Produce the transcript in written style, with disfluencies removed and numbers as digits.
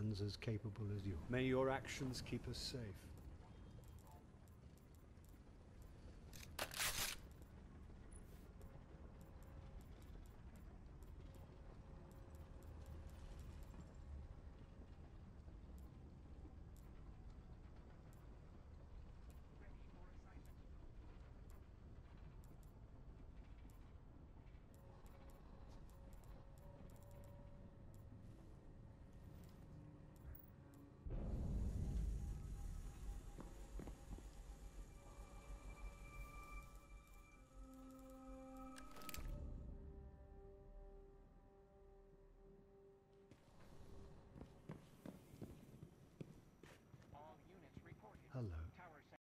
hands as capable as yours. May your actions keep us safe.